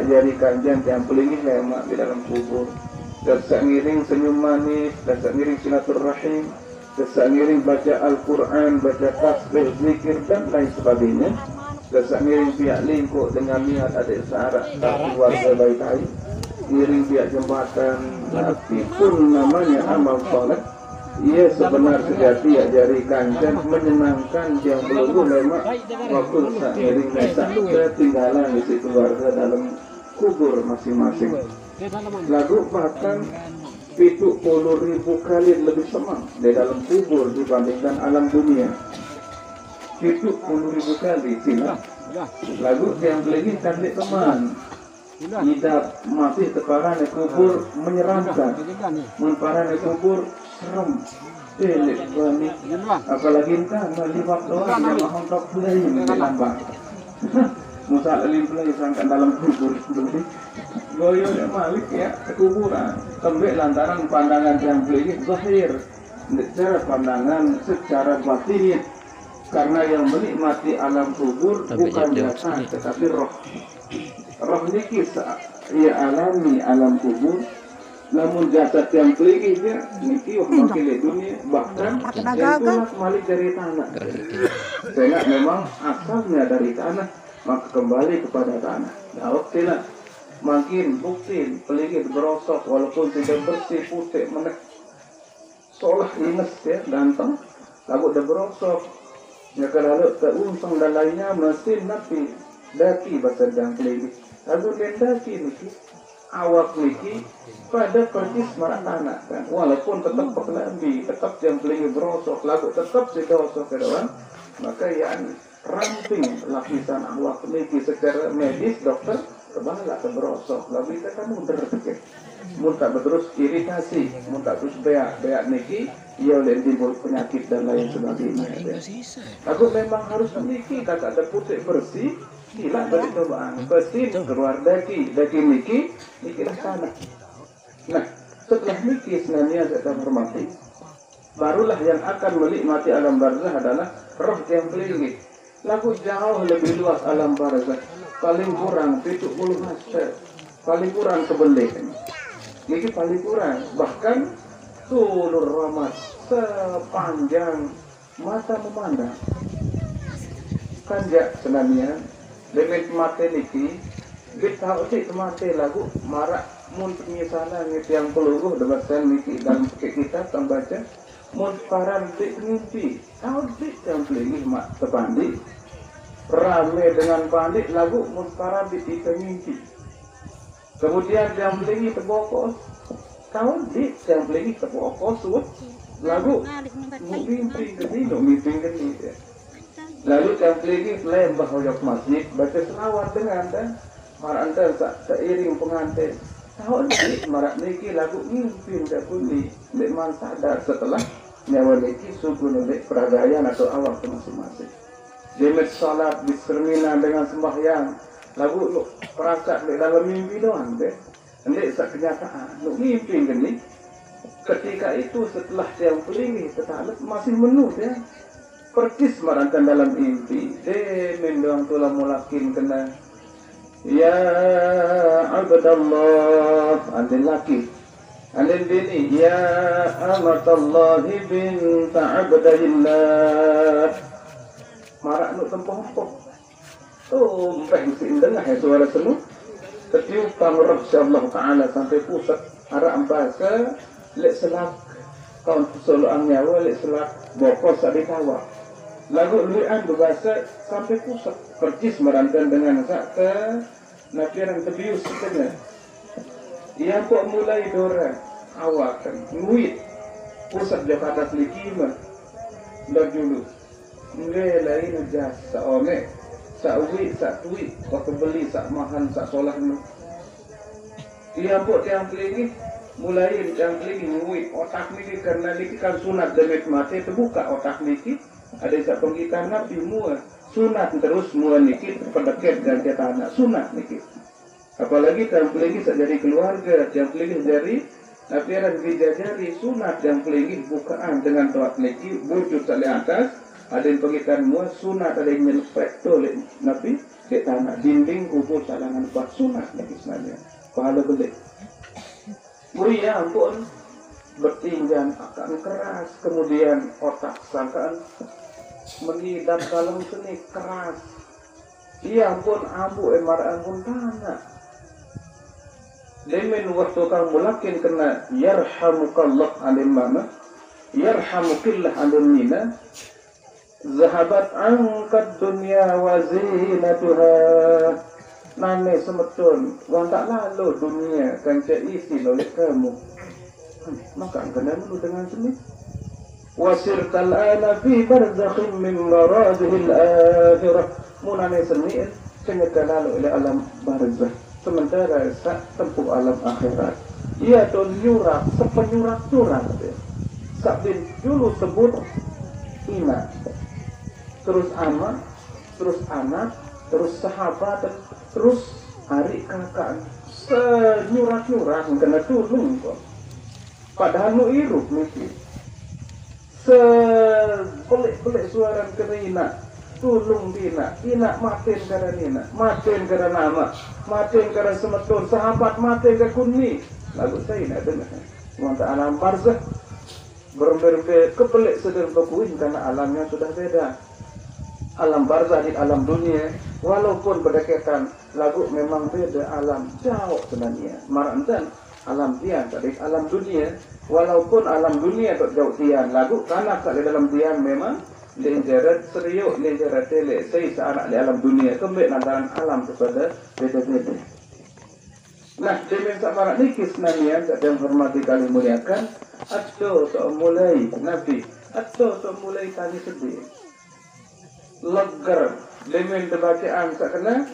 jari kanjeng yang pelingih lemak di dalam kubur. Dasa ngiring senyum manis, dasa ngiring silaturahim, dasa ngiring baca Al-Quran, baca tasbih, zikir dan lain sebagainya. Dasa ngiring pihak lingkup dengan niat adik sahabat keluarga baik-baik. Ngiring pihak jembatan, tapi pun namanya amal soleh. Ia sebenar sejati jari kanjeng menyenangkan yang belum lemak waktu ngiring lesak ketinggalan di keluarga dalam kubur masing-masing. Lagu bahkan 70.000 kali lebih senang di dalam kubur dibandingkan alam dunia. 70.000 kali tidak. Lagu yang lagi tadi teman. Kita masih teparan di kubur menyeramkan, memparan di kubur serem. Apalagi kita melihat orang yang menghontok budaya yang lambang. Musa alim pelai sangkan dalam kubur seperti goyo yang malik ya kekuburan. Tembik lantaran pandangan yang pelai zahir, secara pandangan secara batin. Karena yang menikmati alam kubur bukan jasad tetapi roh. Roh niki ia alami alam kubur, namun jasad yang pelai dia niki mewakili dunia bahkan yang malik dari tanah. Karena memang asalnya dari tanah, maka kembali kepada tanah. Nah, oke lah. Makin bukti peligit berosok walaupun tidak bersih putih menek. Seolah ingat ya ganteng, lalu dah berosok. Ya kalau teruntung dan lainnya mesin napi daki bahasa yang peligit. Lalu daki niki awak niki pada persis marak tanah kan. Walaupun tetap pekelambi, tetap yang peligit berosok, lalu tetap sedosok ke depan, maka ya ramping lapisan awak niki secara medis dokter kebala keberosok lalu kita kan mudah terkait muntah terus iritasi muntah terus beak niki ia oleh timbul penyakit dan lain sebagainya. Aku memang harus niki kata ada putih bersih gila balik cobaan bersih keluar daki niki lah sana. Nah setelah niki sebenarnya saya hormati barulah yang akan menikmati alam barzah adalah roh yang pelingit. Lagu jauh lebih luas alam barzah, paling kurang 70 meter, paling kurang kebelik. Ini paling kurang, bahkan seluruh rahmat sepanjang mata memandang. Kanjak senamnya, limit mata niki, kita usik mata lagu marak mun misalnya ngit yang peluruh debatkan niki dan kita membaca mun paran dik mimpi, tahu dik yang pelingih mak tepandi. Rame dengan panik lagu muskara di mimpi. Kemudian yang belingi terbokos. Tahun di yang belingi terbokos lagu mimpi geni. Lalu yang belingi lembah hoyok masjid baca selawat dengan dan marantel seiring pengantin. Tahun di marak niki lagu mimpi gakuni memang sadar setelah nyawa niki suku nilai peragayaan atau awak masing-masing. Jemit salat disermina dengan sembahyang lagu lu perasaan di dalam mimpi doang deh nanti sak kenyataan lu mimpi gini ketika itu setelah yang pelingi tetap masih menut ya percis marankan dalam mimpi mendoang tulah mulakin kena ya abdallah andin laki andin bini ya amatallahi binta abdillah marak nuk tempong-tempong. Oh, mpeh mesti dengar ya suara semu. Ketiup pamrah Allah Ta'ala sampai pusat. Arah bahasa lek selak. Kawan soloan nyawa lek selak. Bokos ada kawa. Lagu luian berbahasa sampai pusat. Percis merantan dengan sak ke nafiran tebius setengah. Ia kok mulai dora awakan. Nguit. Pusat Jakarta Selikima. Dah dulu. Nggak lain jas saome sawi satui waktu beli sak mahan sak solah nu ia buat yang pelingi mulai yang pelingi nguit otak niki karena niki kan sunat demit mati terbuka otak niki ada sak penggitan nabi mua sunat terus mua niki pendeket dan tanah sunat niki apalagi yang pelingi jadi keluarga yang pelingi dari nafiran bijajari sunat yang pelingi bukaan dengan toat niki wujud dari atas ada yang pengitan mua sunat ada yang nyelpek toleh nabi di tanah dinding kubur cadangan buat sunat lagi sebenarnya pahala belik. Ya ampun, bertinjan akan keras, kemudian otak sangkaan mengidap dalam seni keras. Ya ampun, ambu emar ampun tanah. Demen waktu kang mulakin kena yarhamukallah alim mana, yarhamukillah alim nina. Zahabat angkat dunia wazinatuha. Nane semetun, wang tak lalu dunia kan isi oleh kamu. Maka kena dulu dengan seni. Wasir tal'ana fi barzakhin min maradihil akhirah. Munane seni sehingga lalu oleh alam barzakh. Sementara sak tempuh alam akhirat. Ia tu nyurak, sepenyurak-nyurak. Sabin dulu sebut ina. Terus anak, terus anak, terus sahabat, terus hari kakak. Senyurak-nyurak, kena turun kok. Padahal nu irup mesti. Sepelik-pelik suara kerina. Tulung dina, ina matin kara nina, matin kara nama, matin kara semetun, sahabat matin kara kunni. Lagu saya nak dengar. Maka alam barzah berbeda kepelik sedang berkuin karena alamnya sudah beda. Alam barzah di alam dunia, walaupun berdekatan, lagu memang beda alam jauh sebenarnya. Marantan alam tian tadi alam dunia, walaupun alam dunia jauh tian, lagu karena di dalam tian memang lenjaran serius, lenjaran tele, saya seanak di alam dunia, kembali antara alam kepada beda-beda. Nah, demikian sama ni kisnanian yang hormati kali muliakan, atau mulai Nabi, atau mulai tadi sedih, legar, demikian terbacaan sakana,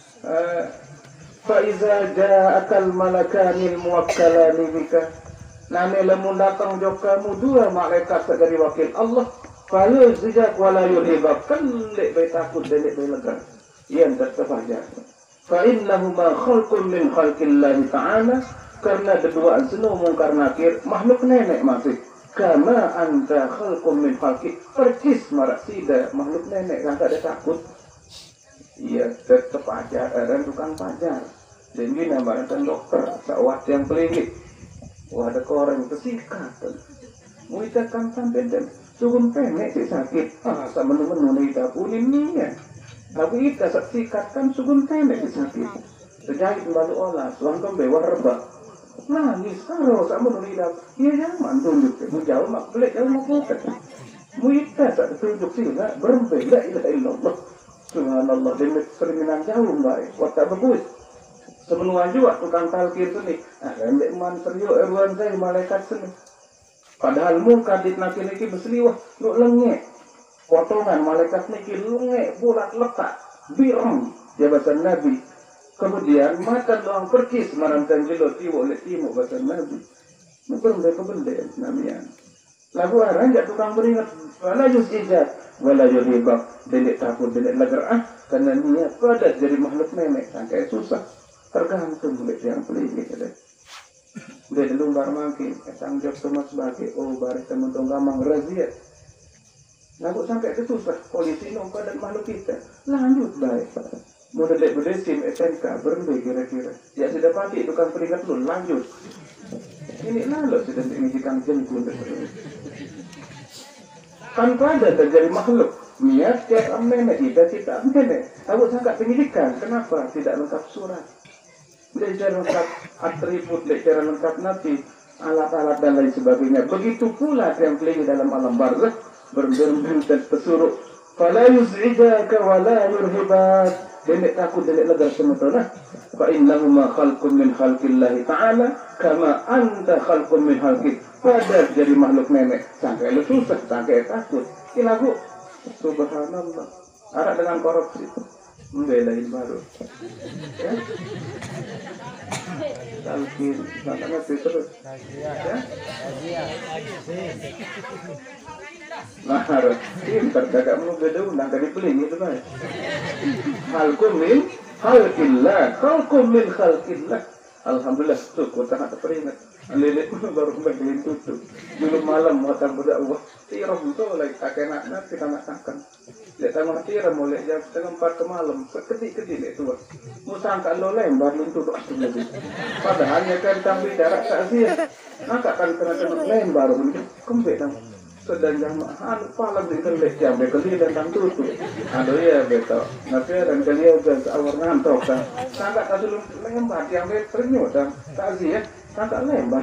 faiza ja'akal malakanil muwakkalani bika, nane lamun datang jauh kamu dua malaikat segari wakil Allah. Kalau sejak wala yulhibab kelek bayi takut delek bayi legar yang tertepajar. Fa'innahuma khalqun min khalqillahi ta'ala. Karena kedua senu mungkar nakir makhluk nenek masih. Kama anta khalqun min khalqi. Percis marak sida makhluk nenek yang tak ada takut. Ia tertepajar dan tukang pajar. Dan ini namanya dokter sawat yang pelingit. Wah ada koreng tersikat. Muitakan sampai dan sugun pendek si sakit, sama menu ni tak punin ni ya. Tapi kita saksikan sugun pendek si sakit. Sejak kembali olah, suang kembali reba. Nangis karo sama menu ni tak. Ia jangan tunjuk, jauh mak pelik jauh mak pelik. Muita tak tunjuk sih, nak berhenti la ilaha illallah. Subhanallah, demi cerminan jauh baik. Waktu bagus. Semenuan juga tukang talkir sini. Rendek man serius erwan saya malaikat sini. Padahal muka di nanti niki berseliwah lu lengek potongan malaikat niki lengek bulat letak birong jabatan Nabi. Kemudian makan doang perkis marantan jelo tiwo oleh timuk bahasa Nabi. Belum dari kebendel namanya. Lagu arang jak tukang beringat wala yusijat wala yulhibab delek takut delek lagar karena niat padat jadi makhluk nenek sangkai susah tergantung oleh yang pelingit ada. Dia dulu bar makin, tanggung jawab semua sebagai baris teman gamang razia. Lagu sampai itu susah, polisi nomor dan makhluk kita lanjut baik. Mudah dek berdesim SMK berhenti kira-kira. Ya sudah pagi tukang peringkat lu lanjut. Ini lalu sudah mengizinkan jengkul terus. Tanpa ada terjadi makhluk niat tiap amene kita amene. Aku sangat penyidikan. Kenapa tidak lengkap surat? Belajar lengkap atribut, belajar lengkap nabi, alat-alat dan lain sebagainya. Begitu pula yang pelih dalam alam barzakh berbentuk pesuruh. Fala yuz'ijaka wa la yurhibat. Denek takut denek legar sementara. Fa innahuma khalqun min khalqillahi ta'ala kama anta khalqun min khalqi. Pada jadi makhluk nenek sampai lu susah, sampai takut. Ini lagu subhanallah. Arak dengan korupsi. Membelain baru. Ya. Talqin, makanya terus. Ya. Nah, pintar kakak mau beda undang kali peling itu kan. Khalqum min khalqillah. Alhamdulillah tuh kota nak teringat. Lele pun baru kembali tutup. Dulu malam mau tak berdakwah. Tiram tu lagi tak kena nak kita makan. Lihat tamu tiram mulai jam 3:30 ke malam. Ketik-ketik itu. Musang kalau lembar luntur asal lagi. Padahal ya kan tambah jarak tak sia. Nak kan kena lembar pun kembali tamu. Sedang jamaah pala di kelek jam bekali dan tutup. Aduh ya betul. Nanti dan kalian udah awal ngantok kan. Sangat tak dulu lembar yang ternyut dan tak sia. Sangat lembar.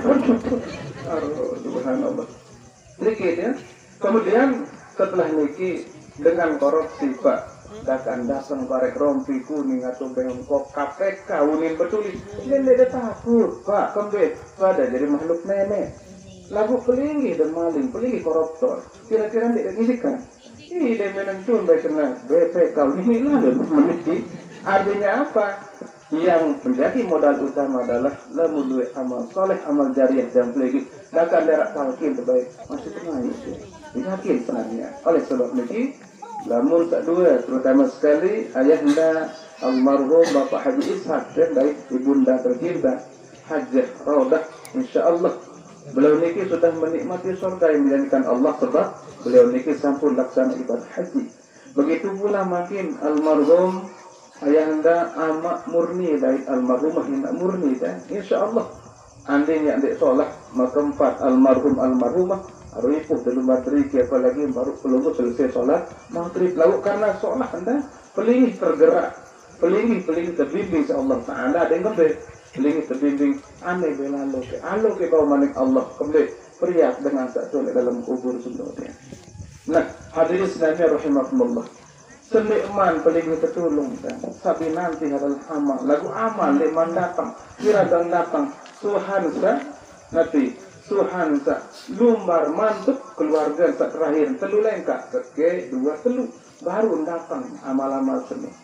Aduh subhanallah. Niki ya. Kemudian setelah niki dengan korupsi Pak dakan datang barek rompi kuning atau bengkok KPK unin betul. Dia takut Pak kembali pada jadi makhluk nenek. Lagu pelinggi dan maling, pelinggi koruptor. Kira-kira tidak ngisikan. Ini dia menentukan baik kena BPK ini lalu meniti. Artinya apa? Yang menjadi modal utama adalah lemulu amal soleh, amal jariah dan pelinggi. Dakan darat talqin terbaik masih tengah itu. Yakin sebenarnya. Oleh sebab ini, lamun tak dua, terutama sekali ayahanda almarhum Bapak Haji Ishak dan baik ibunda tercinta Hajjah Raudah, insyaAllah. Beliau niki sudah menikmati surga yang dijanjikan Allah sebab beliau niki sampun laksana ibadah haji. Begitu pula makin almarhum ayahanda amak murni dari almarhumah yang murni dan insyaallah andainya adik solat makempat almarhum almarhumah arifuh dalam materi apalagi baru belum selesai solat maghrib lalu karena solat anda pelingih tergerak pelingih terbimbing insyaallah taala dengan baik. Lingi terbimbing aneh belalo ke bau manik Allah kembali periak dengan satu dalam kubur sebelumnya. Nah hadirin sekalian rahimakumullah. Senikman paling tertolong kan. Sabi nanti adalah amal. Lagu amal leman datang. Kira dan datang. Tuhan sa nanti Tuhan sa lumbar mantuk keluarga sa terakhir telu lengkap ke dua telu baru datang amal-amal seni.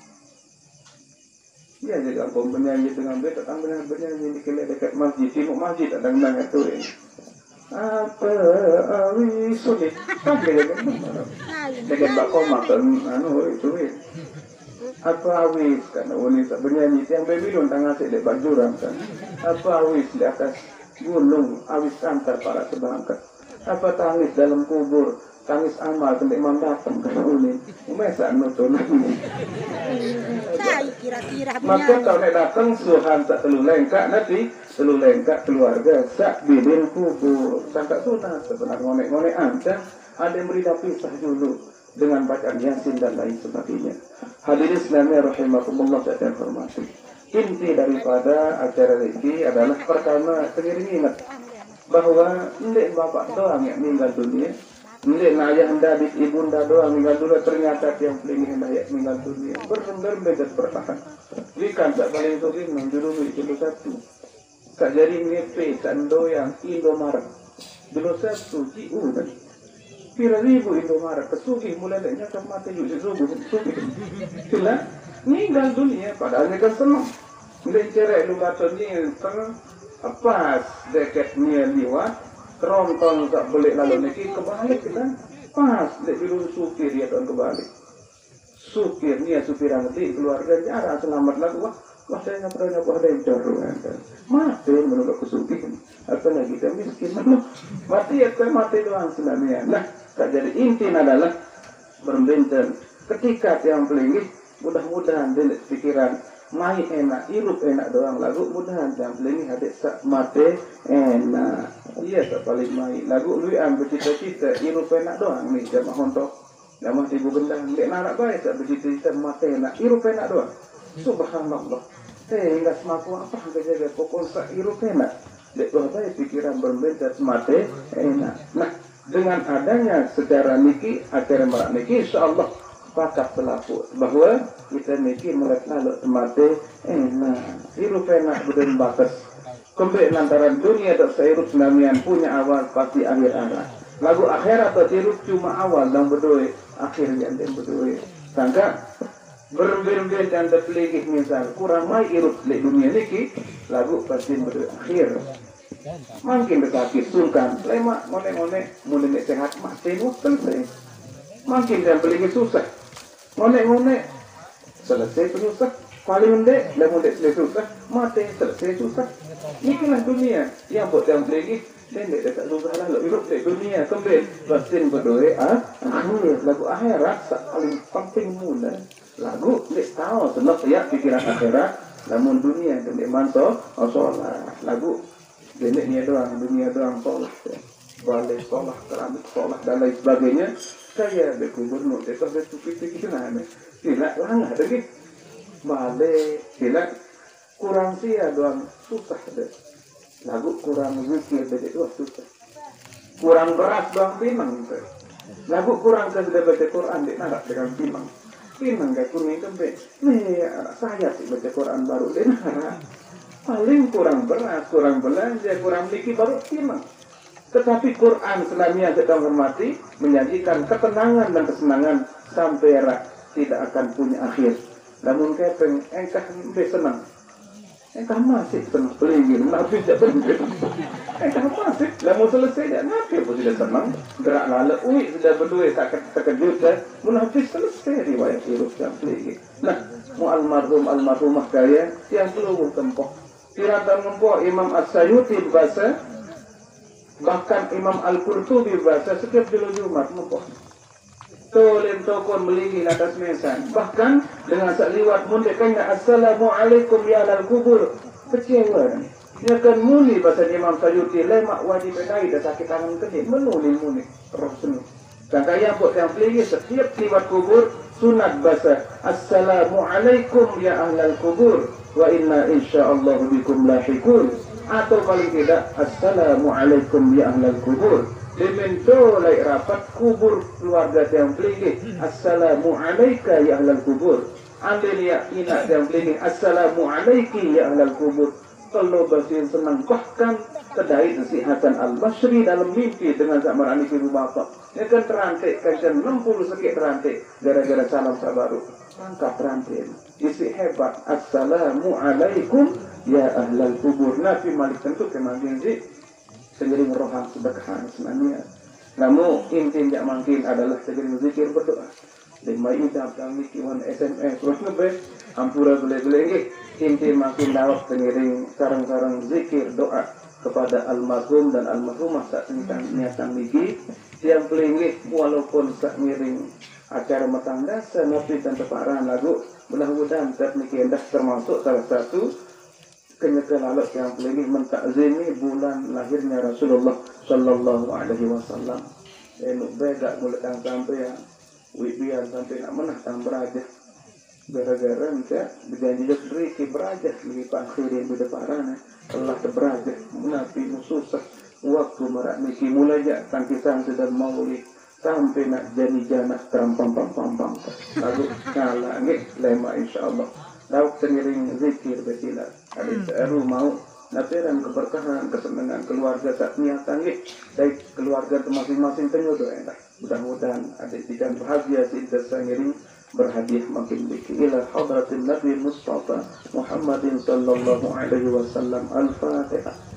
Ya jadi apa bernyanyi dengan beta kan bernyanyi di kelek dekat masjid timur masjid ada nang itu ini. Apa awi sulit kan dekat bak koma kan anu itu ini. Apa awi kan wanita bernyanyi yang bebilun tengah sedek bajurang kan. Apa awi di atas gunung awis antar para sebangkat. Apa tangis dalam kubur tangis amal sampai imam datang ke sini. Masa nonton ini. Maka kalau nak datang Tuhan tak telu lengkak nanti telu lengkak keluarga sak bibir kubur sangka sunat sebenarnya ngonek-ngonek anda ada yang beri pisah dulu dengan bacaan Yasin dan lain sebagainya. Hadirin sekalian rahimakumullah dan hormati. Inti daripada acara ini adalah pertama pengiring ingat bahwa ini bapak doang yang meninggal dunia. Ini ayah anda, ibunda doang meninggal dunia ternyata yang paling hendak meninggal dunia berbeda bertahan. Ikan tak paling sugih menjuru itu satu. Tak jadi ngepe cando yang Indomaret. Dulu satu ciu kan. Pira ribu Indomaret kesugih mulai dari nyakap mati juga sugih. Itulah meninggal dunia padahal mereka senang. Mulai cerai lu batunya senang. Pas dekatnya liwat. Terontong tak boleh lalu niki kebalik kita pas dek dulu supir dia tahun kebalik supirnya supir nanti keluarga jarang selamat lagu wah saya nggak pernah ada yang jorong mati menurut kesupir apa lagi kita miskin mati ya mati doang sebenarnya. Nah tak jadi inti adalah berbentur ketika yang pelinggi mudah-mudahan dari pikiran mai enak, irup enak doang lagu mudahan yang pelinggi hadir sak mati enak. Iya tak paling mai lagu lu yang bercita-cita irup enak doang nih jamaah hontok jamaah ibu gendang dek anak baik tak bercita-cita mati enak irup enak doang. Subhanallah hingga semaku apa kerja pokok sak irup enak dek doa baik pikiran berbeda mati enak. Nah dengan adanya secara niki acara merak niki insyaallah pakat pelaku bahwa kita niki mulai lalu mati enak irup enak beden batas kembali lantaran dunia tak seirup senamian punya awal pasti akhir arah. Lagu akhirat tak seirup cuma awal dan berdua akhirnya dan berdua. Sangka berbeda dan terpilih misal kurang mai irup di dunia niki lagu pasti berdua akhir. Makin sakit sungkan, lemak ngonek-ngonek mulai sehat mati selesai. Makin dan beli susah, ngonek-ngonek selesai penyusah. paling mendek susah mati selesai susah. Inilah dunia yang buat yang lagi pendek dekat susah lah hidup di dunia kembali batin berdoa akhir lagu akhirat paling penting mula lagu dek tahu senang ya pikiran akhirat namun dunia dek mantau sholat lagu dek dunia doang sholat balik sholat keramik sholat dan lain sebagainya saya dek gubernur dek itu mana tidak langah lagi balik tidak kurang sia doang susah deh lagu kurang zikir dek itu susah kurang beras doang pinang deh lagu kurang kesudah baca Quran dek narak dengan pinang gak kuning kembe nih saya sih baca Quran baru dek narak paling kurang beras kurang belanja kurang liki baru pinang. Tetapi Quran Islamiyah kita hormati menjanjikan ketenangan dan kesenangan sampai tidak akan punya akhir. Namun kepeng engkah senang. Engkah masih senang pelingin, nabi tidak berhenti. Engkah masih, namun selesai dan nabi pun tidak senang. Gerak lalu, sudah berdua terkejut dan munafik selesai riwayat hidup yang pelingin. Nah, almarhumah kaya yang belum tempoh. Tiratan mempoh Imam As-Sayuti bahasa bahkan Imam Al-Qurtubi bahasa setiap Jumat mempoh. Tolin tokon melingin atas mesan. Bahkan dengan sakliwat mundekannya Assalamualaikum ya alal kubur. Kecewa. Dia akan muni bahasa Imam Sayuti lemak wajib bedai dan sakit tangan kedip. Muni roh seni. Dan kaya buat yang pelingin setiap liwat kubur sunat bahasa Assalamualaikum ya ahlal kubur wa inna insyaallah bikum lahiqun. Atau paling tidak Assalamualaikum ya ahlal kubur. Dimento lai rapat kubur keluarga yang pelingin Assalamualaikum ya ahlal kubur. Andil ya ina yang pelingin Assalamualaikum ya ahlal kubur. Kalau bahasa senang bahkan kedai si Hasan Al-Basri dalam mimpi dengan samarani ibu bapak. Dia kan terantik kajian 60 sekian terantik gara-gara salam sabaru. Angkat terantik. Isi hebat Assalamualaikum ya ahlal kubur. Nabi Malik tentu kemangkin sih seiring rohan sedekah sebenarnya. Namun inti yang mungkin adalah seiring zikir berdoa. Lima idam kami kiwan SMS terus nebe ampura beli inti makin dawak seiring sarang-sarang zikir doa kepada almarhum dan almarhumah saat niatan lagi yang pelingit walaupun sak miring acara matangga senapi dan teparan lagu mudah-mudahan teknik indah termasuk salah satu kenyataan alat yang pelingit mentakzimi bulan lahirnya Rasulullah Sallallahu Alaihi Wasallam. Enuk beda mulut yang sampai yang wibian sampai nak menah tang beraja gara-gara entah berjanji sedikit beraja lebih pakhirin beda parana Allah terberaja menapi mususah waktu merak miki mulai ya tangkisan sedang mauli sampai nak jadi janah terampam lalu kalah ni lema insyaallah lauk seiring zikir bersilat ada seru mau nafiran keberkahan kesenangan keluarga tak niatan ni dari keluarga masing-masing penyodoh enak mudah-mudahan ada tidak bahagia tidak seiring berhadiah makin biki ila hadratin Nabi Mustafa Muhammadin sallallahu alaihi wasallam al-Fatihah.